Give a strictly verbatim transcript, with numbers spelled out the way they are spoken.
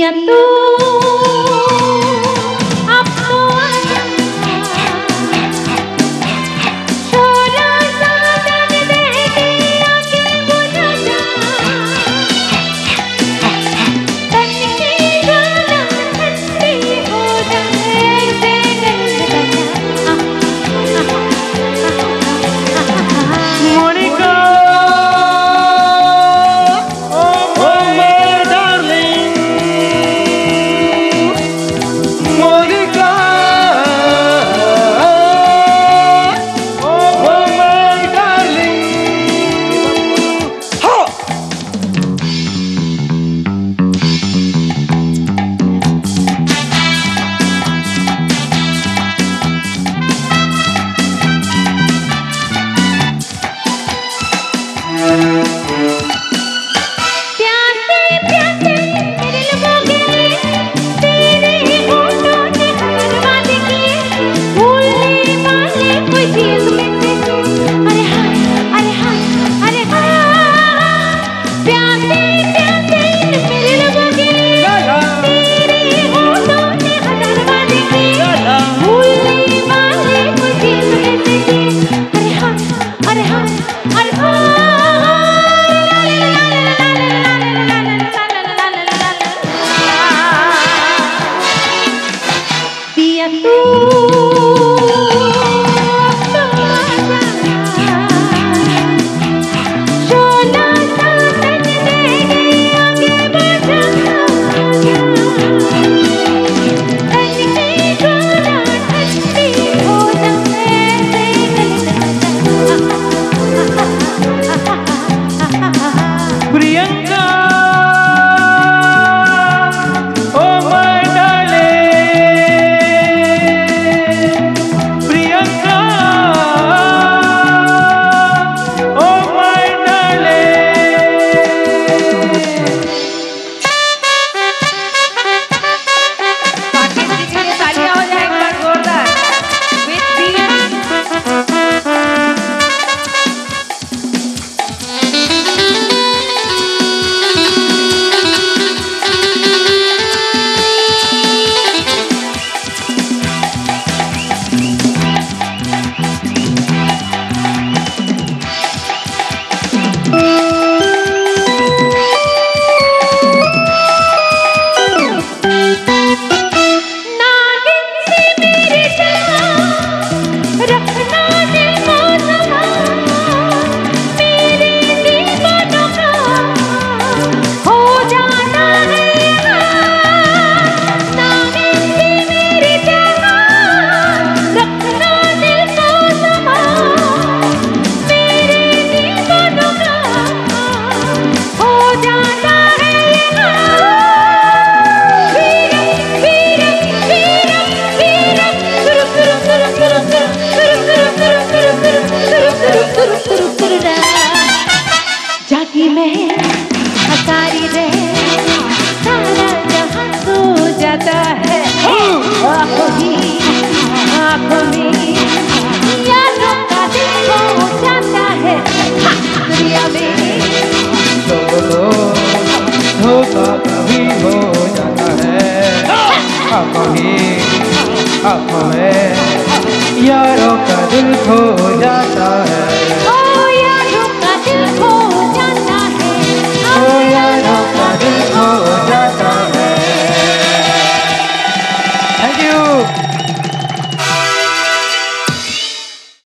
पिया तू अब तो आजा, शोला साजन दे दिया कि बुझा जा, तन की ज्वाला ठंडी हो जाए से गंध बजा। Monica Priyanka oh my darling, Priyanka oh my darling. Saqib ji के लिए तालियां हो जाए एक बार जोरदार विद बीट। जागी में हकारी रे सारा जहां सो जाता है, आँखों ही आँखों में